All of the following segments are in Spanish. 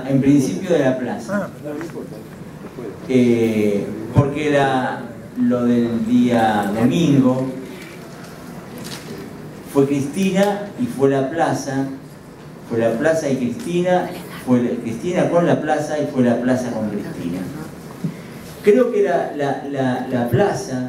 en principio de la plaza. Porque lo del día domingo fue Cristina y fue la plaza y Cristina, fue Cristina con la plaza y fue la plaza con Cristina. Creo que la plaza,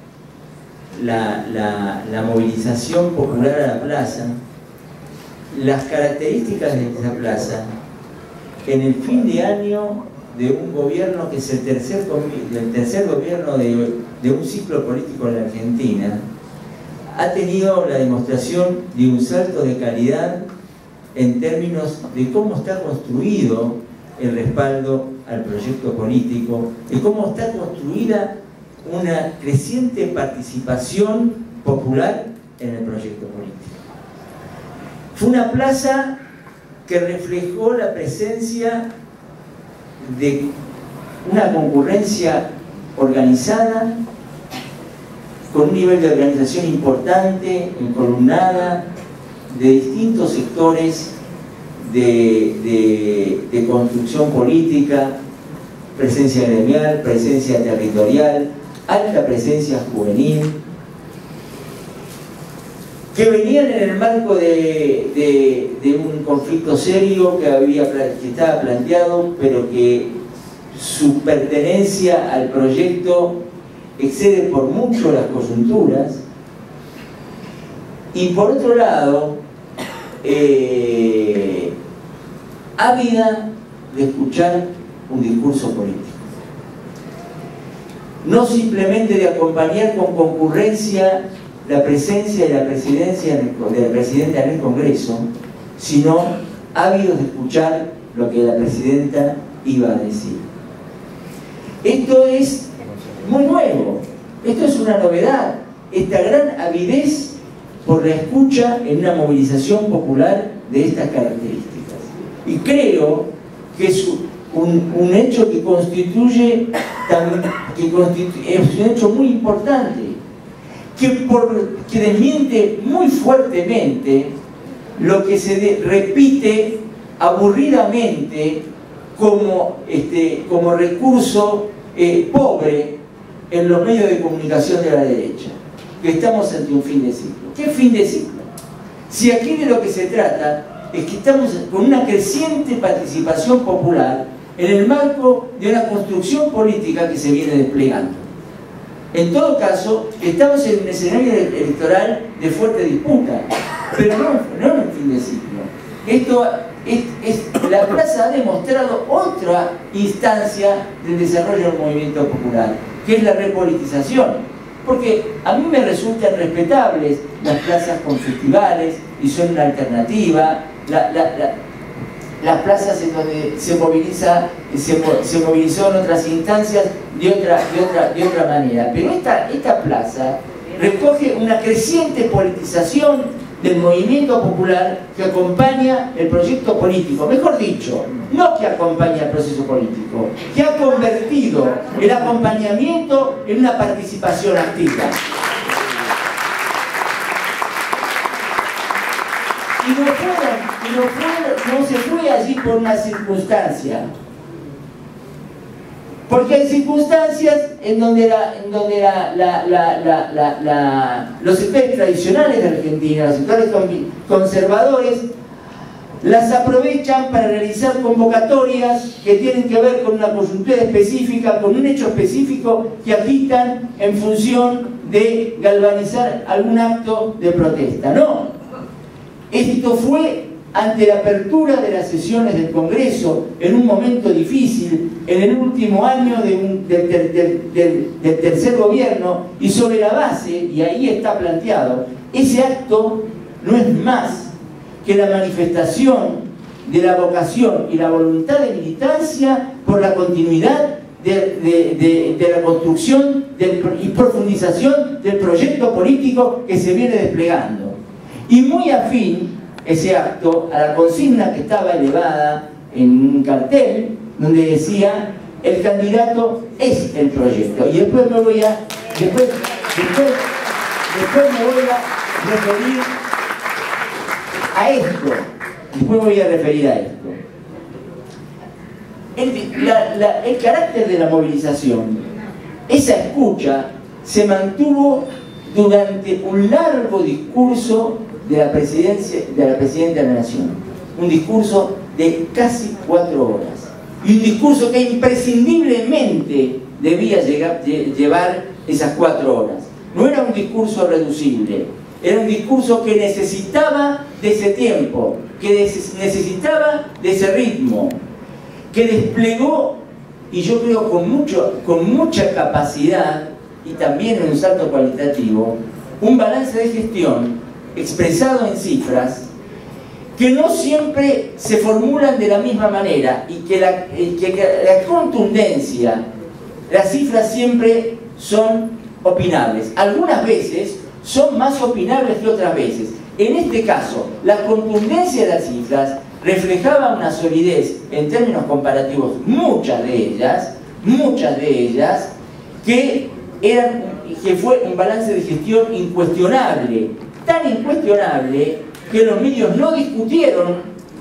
la movilización popular a la plaza, las características de esa plaza, en el fin de año de un gobierno que es el tercer gobierno de un ciclo político en la Argentina, ha tenido la demostración de un salto de calidad en términos de cómo está construido el respaldo al proyecto político, de cómo está construida una creciente participación popular en el proyecto político. Fue una plaza que reflejó la presencia de una concurrencia organizada, con un nivel de organización importante, encolumnada, de distintos sectores de construcción política, presencia gremial, presencia territorial, alta presencia juvenil, que venían en el marco de un conflicto serio que estaba planteado, pero que su pertenencia al proyecto excede por mucho las coyunturas. Y por otro lado, ávida de escuchar un discurso político. No simplemente de acompañar con concurrencia la presencia de la presidencia del presidente en el Congreso, sino ávidos de escuchar lo que la presidenta iba a decir. Esto es muy nuevo, esto es una novedad, esta gran avidez por la escucha en una movilización popular de estas características. Y creo que es un hecho que constituye, es un hecho muy importante, que desmiente muy fuertemente lo que se repite aburridamente como recurso pobre en los medios de comunicación de la derecha, que estamos ante un fin de ciclo. ¿Qué fin de ciclo? Si aquí de lo que se trata es que estamos con una creciente participación popular en el marco de una construcción política que se viene desplegando. En todo caso, estamos en un escenario electoral de fuerte disputa, pero no en un fin de ciclo. La plaza ha demostrado otra instancia del desarrollo del movimiento popular, que es la repolitización. Porque a mí me resultan respetables las plazas con festivales y son una alternativa, las plazas en donde se movilizó en otras instancias de otra manera. Pero esta plaza recoge una creciente politización del movimiento popular que acompaña el proyecto político, mejor dicho, no que acompaña el proceso político, que ha convertido el acompañamiento en una participación activa. Y no se fue allí por una circunstancia, porque hay circunstancias en donde los sectores tradicionales de Argentina, los sectores conservadores, las aprovechan para realizar convocatorias que tienen que ver con una coyuntura específica, con un hecho específico que agitan en función de galvanizar algún acto de protesta. No, esto fue ante la apertura de las sesiones del Congreso en un momento difícil, en el último año del tercer gobierno, y sobre la base, y ahí está planteado, ese acto no es más que la manifestación de la vocación y la voluntad de militancia por la continuidad de la construcción y profundización del proyecto político que se viene desplegando. Y muy afín ese acto a la consigna que estaba elevada en un cartel donde decía: el candidato es el proyecto. Y después me voy a referir a esto. el carácter de la movilización, esa escucha, se mantuvo durante un largo discurso de la Presidenta de la Nación. Un discurso de casi 4 horas. Y un discurso que imprescindiblemente debía llevar esas 4 horas. No era un discurso reducible, era un discurso que necesitaba de ese tiempo, que necesitaba de ese ritmo, que desplegó, y yo creo con mucha capacidad, y también en un salto cualitativo, un balance de gestión expresado en cifras que no siempre se formulan de la misma manera, y que la contundencia, las cifras siempre son opinables. Algunas veces son más opinables que otras veces. En este caso, la contundencia de las cifras reflejaba una solidez en términos comparativos, muchas de ellas, que fue un balance de gestión incuestionable, tan incuestionable que los medios no discutieron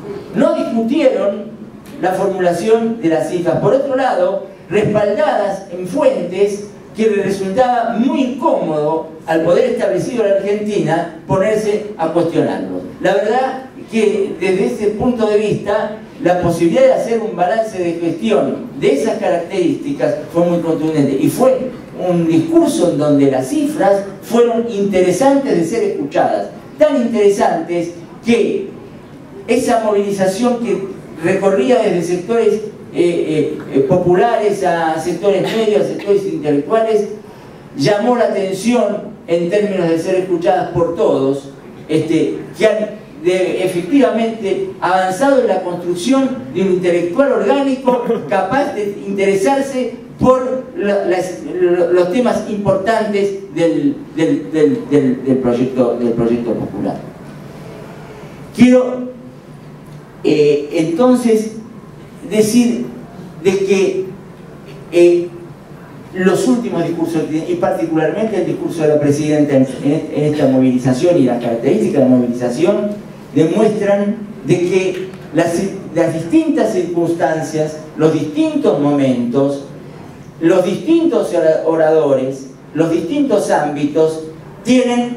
la formulación de las cifras. Por otro lado, respaldadas en fuentes que le resultaba muy incómodo al poder establecido en la Argentina ponerse a cuestionarlo. La verdad que desde ese punto de vista la posibilidad de hacer un balance de gestión de esas características fue muy contundente, y fue un discurso en donde las cifras fueron interesantes de ser escuchadas, tan interesantes que esa movilización que recorría desde sectores populares a sectores medios, a sectores intelectuales, llamó la atención en términos de ser escuchadas por todos, que han efectivamente avanzado en la construcción de un intelectual orgánico capaz de interesarse por los temas importantes del proyecto popular. Quiero entonces decir de que los últimos discursos, y particularmente el discurso de la Presidenta en esta movilización y las características de la movilización, demuestran de que las distintas circunstancias, los distintos momentos, los distintos oradores, los distintos ámbitos tienen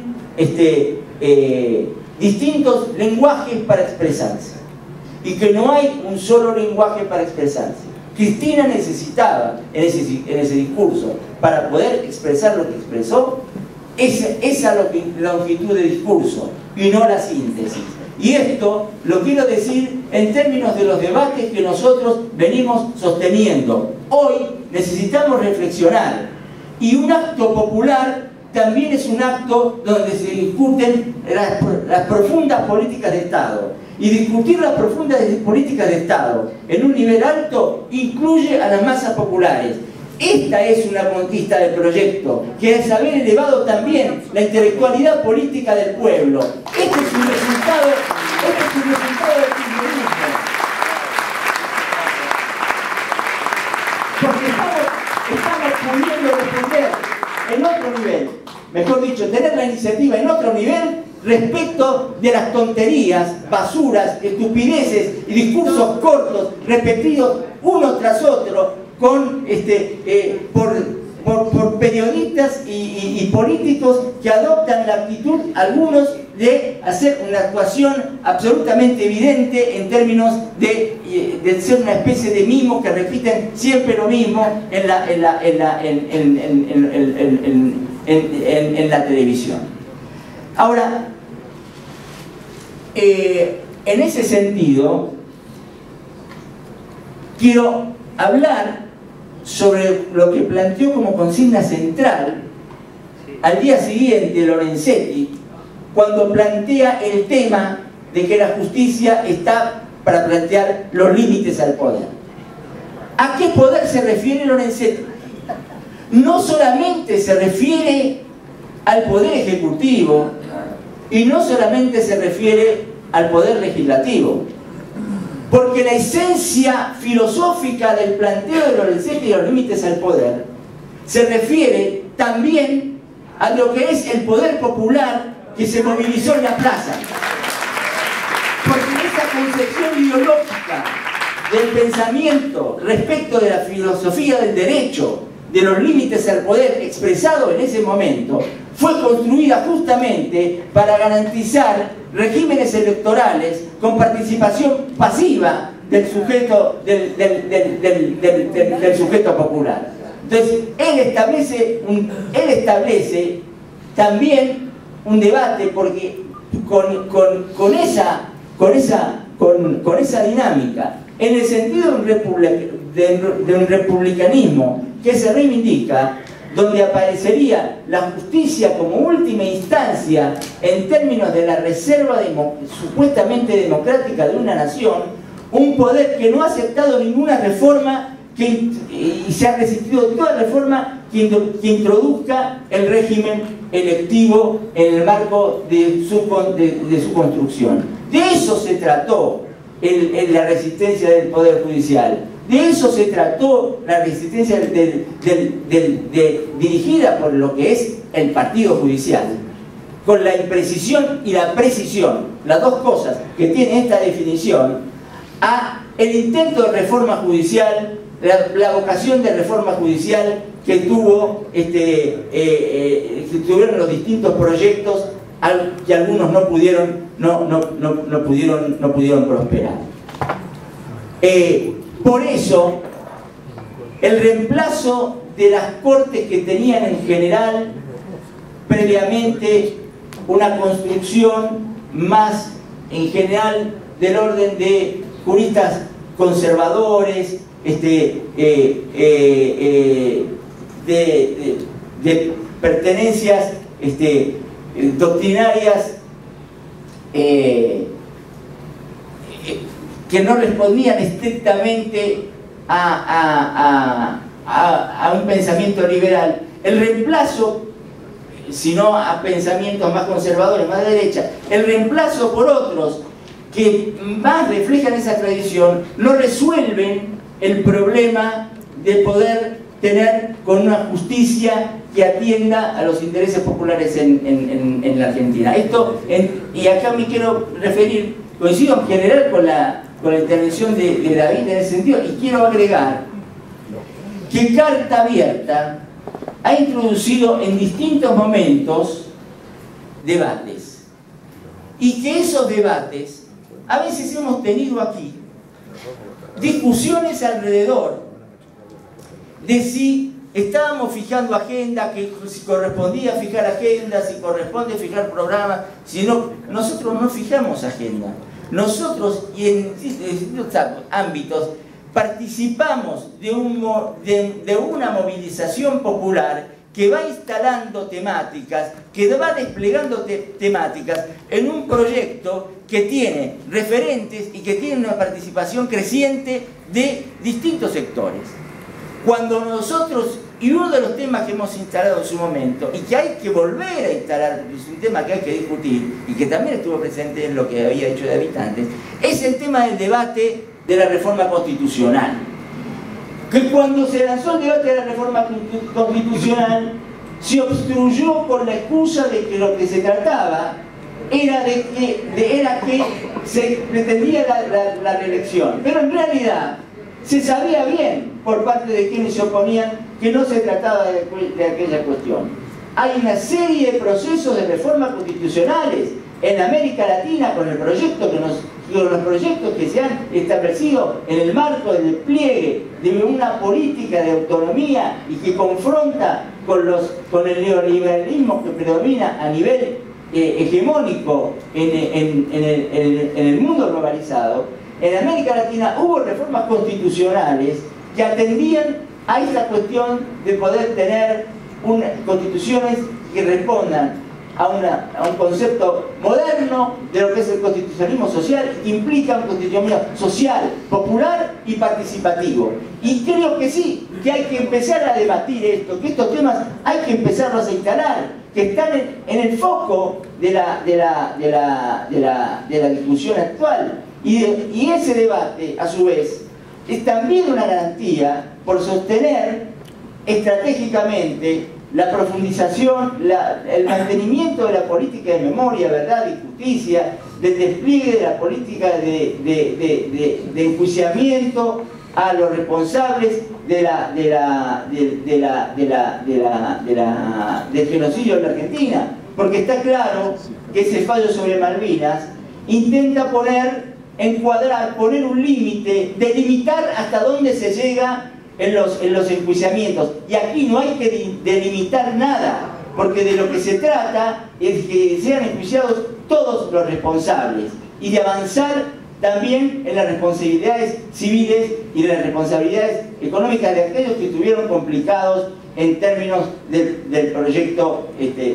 distintos lenguajes para expresarse, y que no hay un solo lenguaje para expresarse. Cristina necesitaba en ese discurso, para poder expresar lo que expresó, esa longitud de discurso y no la síntesis. Y esto lo quiero decir en términos de los debates que nosotros venimos sosteniendo. Hoy necesitamos reflexionar, y un acto popular también es un acto donde se discuten las profundas políticas de Estado. Y discutir las profundas políticas de Estado en un nivel alto incluye a las masas populares. Esta es una conquista del proyecto, que es haber elevado también la intelectualidad política del pueblo. Este es un resultado del kirchnerismo. Porque estamos pudiendo responder en otro nivel, mejor dicho, tener la iniciativa en otro nivel respecto de las tonterías, basuras, estupideces y discursos cortos, repetidos uno tras otro, por periodistas y políticos que adoptan la actitud, algunos, de hacer una actuación absolutamente evidente en términos de ser una especie de mimos que repiten siempre lo mismo en la televisión. Ahora, en ese sentido, quiero hablar sobre lo que planteó como consigna central al día siguiente Lorenzetti, cuando plantea el tema de que la justicia está para plantear los límites al poder. ¿A qué poder se refiere Lorenzetti? No solamente se refiere al poder ejecutivo, y no solamente se refiere al poder legislativo, porque la esencia filosófica del planteo de Lorenzetti y los límites al poder se refiere también a lo que es el poder popular que se movilizó en la plaza. Porque esa concepción ideológica del pensamiento respecto de la filosofía del derecho, de los límites al poder expresado en ese momento, fue construida justamente para garantizar regímenes electorales con participación pasiva del sujeto, del sujeto popular. Entonces, él establece también un debate, porque con esa dinámica, en el sentido de un republicanismo que se reivindica, donde aparecería la justicia como última instancia en términos de la reserva supuestamente democrática de una nación, un poder que no ha aceptado ninguna reforma y se ha resistido toda reforma que introduzca el régimen electivo en el marco de su construcción. De eso se trató la resistencia del Poder Judicial. De eso se trató la resistencia dirigida por lo que es el Partido Judicial, con la imprecisión y la precisión, las dos cosas que tiene esta definición, a el intento de reforma judicial, la vocación de reforma judicial que tuvieron los distintos proyectos, que algunos no pudieron prosperar. Por eso, el reemplazo de las cortes que tenían en general previamente una construcción más en general del orden de juristas conservadores, de pertenencias doctrinarias que no respondían estrictamente a un pensamiento liberal. El reemplazo, sino a pensamientos más conservadores, más de derecha, el reemplazo por otros que más reflejan esa tradición, no resuelven el problema de poder tener con una justicia que atienda a los intereses populares en la Argentina. Y acá me quiero referir, coincido en general con la intervención de David en ese sentido, y quiero agregar que Carta Abierta ha introducido en distintos momentos debates, y que esos debates a veces hemos tenido aquí discusiones alrededor de si estábamos fijando agenda, que si correspondía fijar agenda, si corresponde fijar programas. Si no, nosotros no fijamos agenda. Nosotros, y en distintos ámbitos, participamos de una movilización popular que va instalando temáticas, que va desplegando temáticas en un proyecto que tiene referentes y que tiene una participación creciente de distintos sectores. Cuando nosotros, y uno de los temas que hemos instalado en su momento, y que hay que volver a instalar, es un tema que hay que discutir, y que también estuvo presente en lo que había hecho de Habitantes, es el tema del debate de la reforma constitucional. Que cuando se lanzó el debate de la reforma constitucional, se obstruyó por la excusa de que lo que se trataba era que se pretendía la reelección. Pero en realidad se sabía bien por parte de quienes se oponían que no se trataba de aquella cuestión. Hay una serie de procesos de reformas constitucionales en América Latina con los proyectos que se han establecido en el marco del despliegue de una política de autonomía y que confronta con el neoliberalismo que predomina a nivel hegemónico en el mundo globalizado. En América Latina hubo reformas constitucionales que atendían a esta cuestión de poder tener constituciones que respondan a un concepto moderno de lo que es el constitucionalismo social, que implica un constitucionalismo social, popular y participativo. Y creo que sí, que hay que empezar a debatir esto, que estos temas hay que empezarlos a instalar, que están en el foco de la discusión actual. Y ese debate, a su vez, es también una garantía por sostener estratégicamente la profundización, el mantenimiento de la política de memoria, verdad y justicia, del despliegue de la política de enjuiciamiento a los responsables del genocidio en la Argentina, porque está claro que ese fallo sobre Malvinas intenta encuadrar, poner un límite, delimitar hasta dónde se llega en los enjuiciamientos. Y aquí no hay que delimitar nada, porque de lo que se trata es que sean enjuiciados todos los responsables y de avanzar también en las responsabilidades civiles y de las responsabilidades económicas de aquellos que estuvieron complicados en términos del proyecto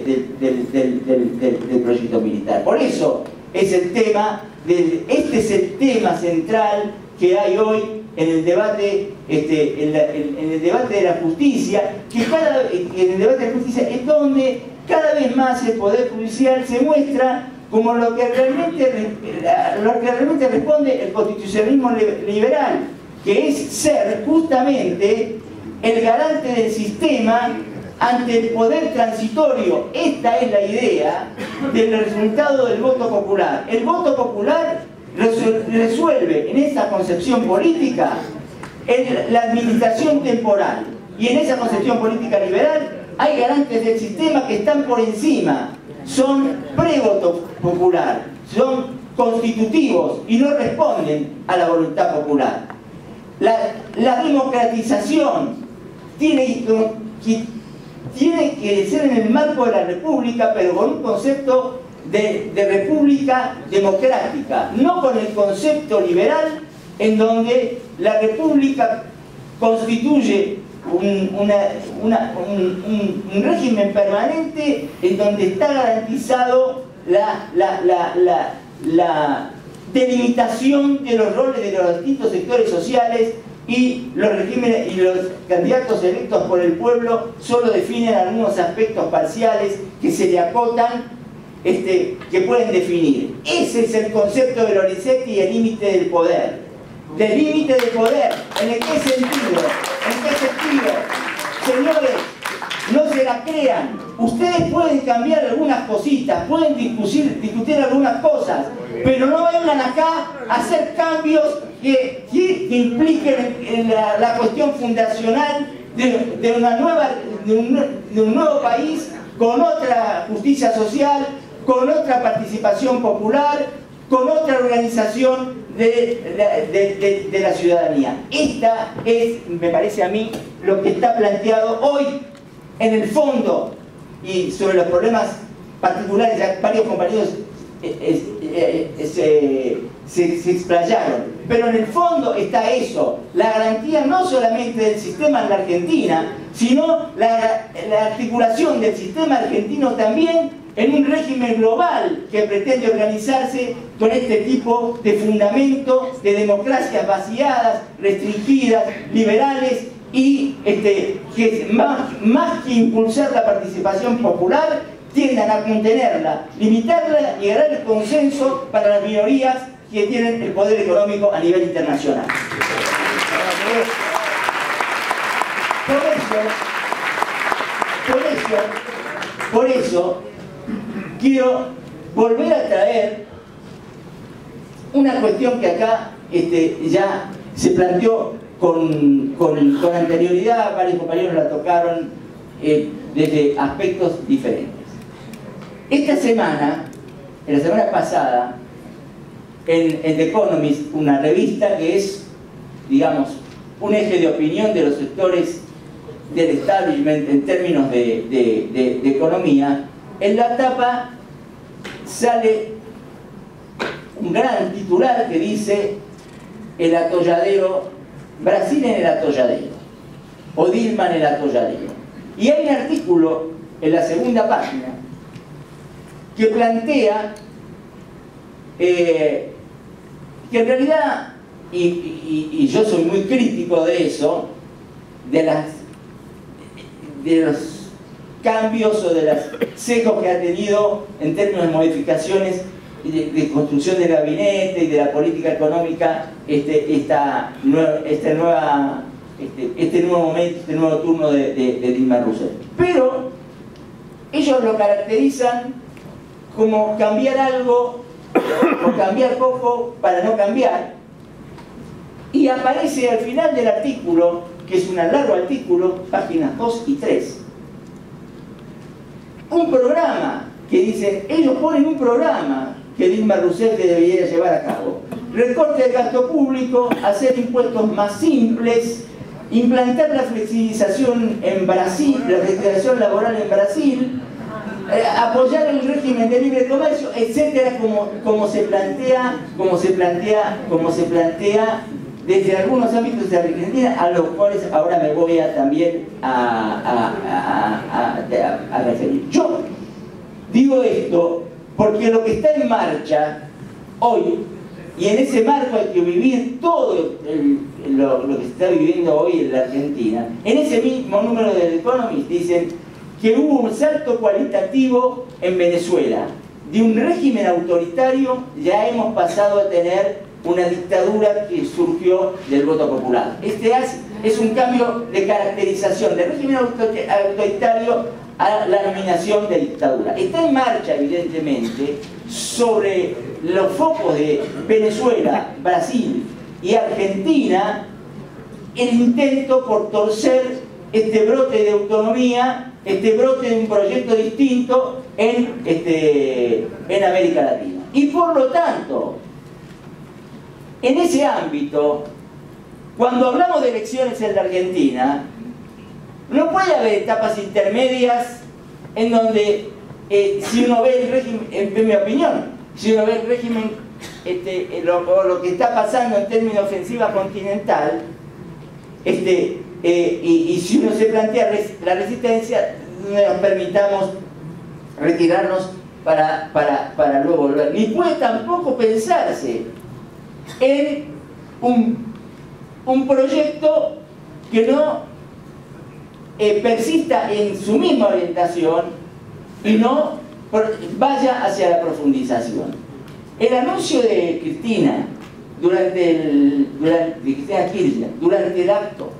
del proyecto militar. Por eso es este es el tema central que hay hoy en el debate, en el debate de la justicia, en el debate de la justicia es donde cada vez más el Poder Judicial se muestra como lo que realmente responde el constitucionalismo liberal, que es ser justamente el garante del sistema ante el poder transitorio. Esta es la idea del resultado del voto popular. El voto popular resuelve en esa concepción política la administración temporal, y en esa concepción política liberal hay garantes del sistema que están por encima, son prevoto popular, son constitutivos y no responden a la voluntad popular. La democratización tiene que ser en el marco de la república, pero con un concepto de república democrática, no con el concepto liberal en donde la república constituye un régimen permanente en donde está garantizado la delimitación de los roles de los distintos sectores sociales, y los regímenes y los candidatos electos por el pueblo solo definen algunos aspectos parciales que se le acotan, que pueden definir. Ese es el concepto de Lorenzetti y el límite del poder. Del límite del poder, ¿en qué sentido? ¿En qué sentido? Señores, no se la crean. Ustedes pueden cambiar algunas cositas, pueden discutir algunas cosas, pero no vengan acá a hacer cambios que impliquen la cuestión fundacional de un nuevo país, con otra justicia social, con otra participación popular, con otra organización de la ciudadanía. Esta es, me parece a mí, lo que está planteado hoy en el fondo, y sobre los problemas particulares. Ya varios compañeros se explayaron, pero en el fondo está eso, la garantía no solamente del sistema en la Argentina, sino la articulación del sistema argentino también en un régimen global que pretende organizarse con este tipo de fundamentos de democracias vaciadas, restringidas, liberales, y que más que impulsar la participación popular, tiendan a contenerla, limitarla y ganar el consenso para las minorías que tienen el poder económico a nivel internacional. Por eso quiero volver a traer una cuestión que acá ya se planteó con anterioridad, varios compañeros la tocaron desde aspectos diferentes. Esta semana, en la semana pasada, en The Economist, una revista que es, digamos, un eje de opinión de los sectores del establishment en términos de economía, en la tapa sale un gran titular que dice: el atolladero, Brasil en el atolladero, o Dilma en el atolladero. Y hay un artículo en la segunda página que plantea que en realidad, y yo soy muy crítico de eso, de los cambios o de los secos que ha tenido en términos de modificaciones de construcción del gabinete y de la política económica esta nueva este nuevo momento, este nuevo turno de Dilma Rousseff. Pero ellos lo caracterizan como cambiar algo o cambiar poco para no cambiar, y aparece al final del artículo, que es un largo artículo, páginas 2 y 3, un programa que dicen, ellos ponen un programa que Dilma Rousseff debería llevar a cabo: recorte del gasto público, hacer impuestos más simples, implantar la flexibilización en Brasil, la flexibilización laboral en Brasil, apoyar el régimen de libre comercio, etcétera, como se plantea desde algunos ámbitos de Argentina, a los cuales ahora me voy también a referir. Yo digo esto porque lo que está en marcha hoy, y en ese marco hay que vivir todo lo que se está viviendo hoy en la Argentina. En ese mismo número del Economist dicen que hubo un salto cualitativo en Venezuela. De un régimen autoritario ya hemos pasado a tener una dictadura que surgió del voto popular. Este es un cambio de caracterización del régimen autoritario a la nominación de dictadura. Está en marcha, evidentemente, sobre los focos de Venezuela, Brasil y Argentina, el intento por torcer este brote de autonomía, este brote de un proyecto distinto en América Latina. Y por lo tanto, en ese ámbito, cuando hablamos de elecciones en la Argentina, no puede haber etapas intermedias en donde, si uno ve el régimen, en mi opinión, si uno ve el régimen, lo que está pasando en términos de ofensiva continental, y si uno se plantea la resistencia, no nos permitamos retirarnos para luego volver. Ni puede tampoco pensarse en un proyecto que no persista en su misma orientación y no vaya hacia la profundización. El anuncio de Cristina de Cristina Kirchner durante el acto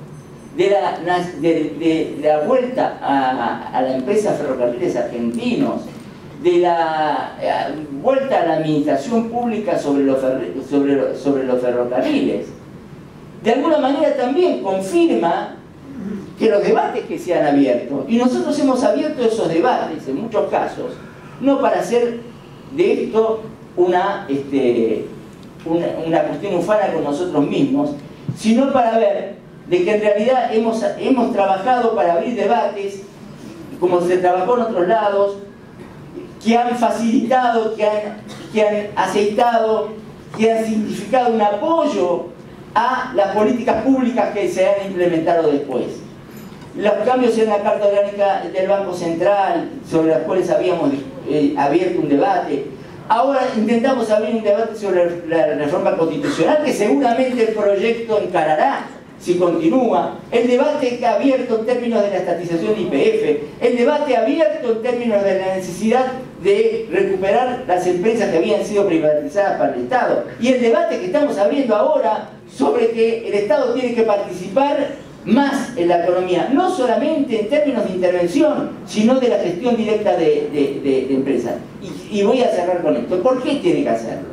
de la vuelta a la empresa Ferrocarriles Argentinos, de la vuelta a la administración pública sobre los ferrocarriles, de alguna manera también confirma que los debates que se han abierto, y nosotros hemos abierto esos debates en muchos casos, no para hacer de esto una cuestión ufana con nosotros mismos, sino para ver de que en realidad hemos trabajado para abrir debates, como se trabajó en otros lados, que han facilitado, que han aceitado, que han significado un apoyo a las políticas públicas que se han implementado después. Los cambios en la Carta Orgánica del Banco Central, sobre los cuales habíamos abierto un debate. Ahora intentamos abrir un debate sobre la reforma constitucional, que seguramente el proyecto encarará si continúa. El debate que ha abierto en términos de la estatización de YPF, el debate abierto en términos de la necesidad de recuperar las empresas que habían sido privatizadas para el Estado, y el debate que estamos abriendo ahora sobre que el Estado tiene que participar más en la economía, no solamente en términos de intervención, sino de la gestión directa de empresas. Y voy a cerrar con esto. ¿Por qué tiene que hacerlo?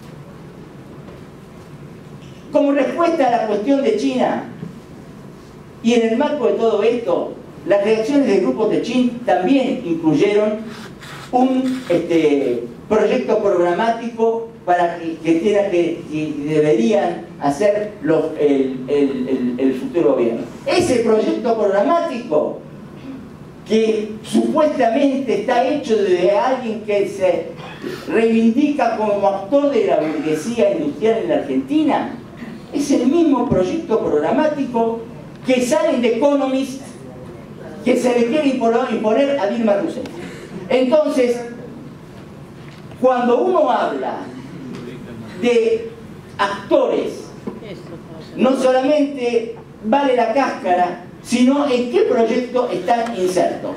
Como respuesta a la cuestión de China, y en el marco de todo esto, las reacciones del grupo Techin también incluyeron un proyecto programático para que deberían hacer el futuro gobierno. Ese proyecto programático, que supuestamente está hecho de alguien que se reivindica como actor de la burguesía industrial en la Argentina, es el mismo proyecto programático que sale en The Economist, que se le quiere imponer a Dilma Rousseff. Entonces, cuando uno habla de actores, no solamente vale la cáscara, sino en qué proyecto están insertos.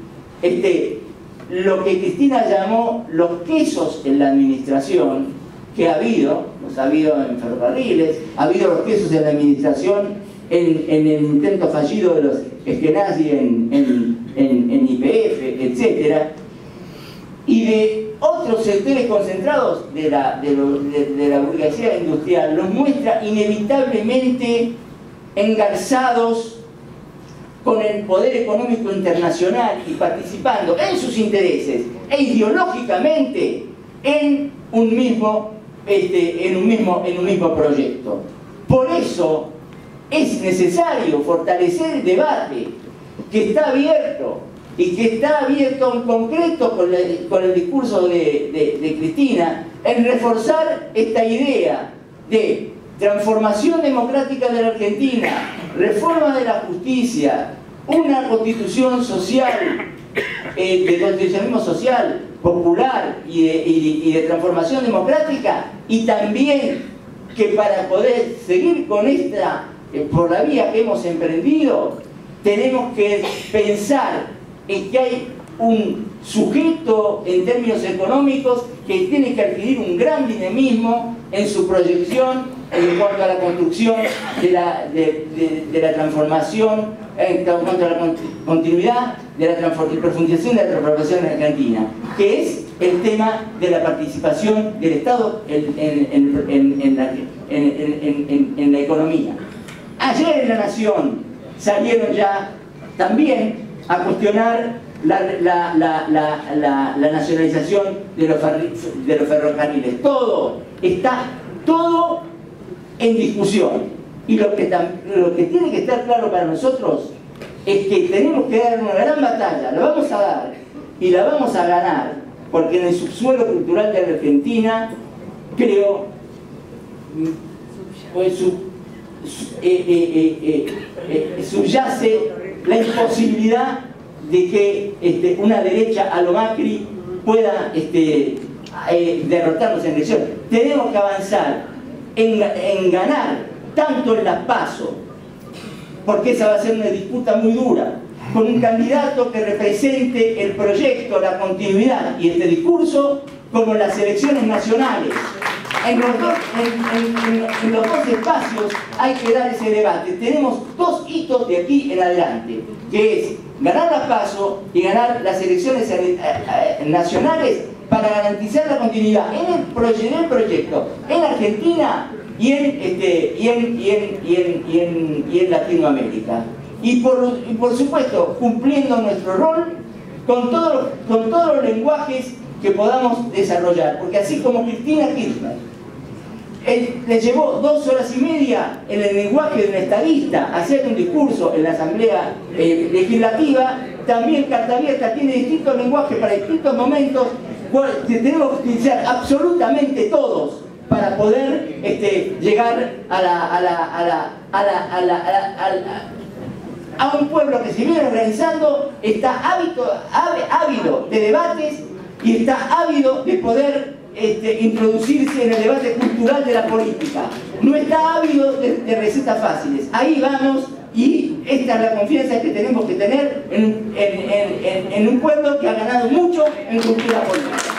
Lo que Cristina llamó los quesos en la administración que ha habido, los ha habido en ferrocarriles, ha habido los quesos de la administración en el intento fallido de los Eskenazi en YPF, etc. Y de otros sectores concentrados de la burguesía industrial, los muestra inevitablemente engarzados con el poder económico internacional y participando en sus intereses e ideológicamente en un mismo proyecto. Por eso es necesario fortalecer el debate que está abierto y que está abierto en concreto con el discurso de Cristina, en reforzar esta idea de transformación democrática de la Argentina, reforma de la justicia, una constitución social, de constitucionalismo social, popular y de transformación democrática, y también que para poder seguir con esta, por la vía que hemos emprendido, tenemos que pensar en que hay un sujeto en términos económicos que tiene que adquirir un gran dinamismo en su proyección en cuanto a la construcción de la transformación, en cuanto a la continuidad de la profundización de la transformación en Argentina, que es el tema de la participación del Estado en la economía. Ayer en La Nación salieron ya también a cuestionar la nacionalización de los ferrocarriles. Está todo en discusión. Y lo que tiene que estar claro para nosotros es que tenemos que dar una gran batalla, la vamos a dar y la vamos a ganar, porque en el subsuelo cultural de la Argentina, creo, pues subyace la imposibilidad de que una derecha a lo Macri pueda derrotarnos en elección. Tenemos que avanzar en ganar tanto en las PASO, porque esa va a ser una disputa muy dura, con un candidato que represente el proyecto, la continuidad y este discurso, como en las elecciones nacionales. En los dos espacios hay que dar ese debate. Tenemos dos hitos de aquí en adelante, que es ganar las PASO y ganar las elecciones nacionales para garantizar la continuidad en el proyecto en Argentina y en Latinoamérica. Y por supuesto, cumpliendo nuestro rol con todos los lenguajes que podamos desarrollar. Porque así como Cristina Kirchner le llevó 2 horas y media en el lenguaje de un estadista a hacer un discurso en la Asamblea Legislativa, también Carta Abierta tiene distintos lenguajes para distintos momentos que tenemos que utilizar absolutamente todos para poder llegar a un pueblo que se viene organizando, está ávido de debates y está ávido de poder introducirse en el debate cultural de la política. No está ávido de recetas fáciles. Ahí vamos, y esta es la confianza que tenemos que tener en un pueblo que ha ganado mucho en cultura política.